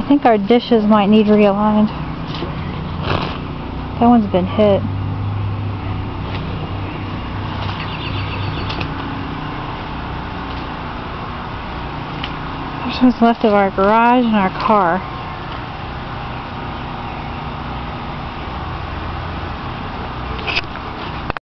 I think our dishes might need realigned. That one's been hit. There's what's left of our garage and our car.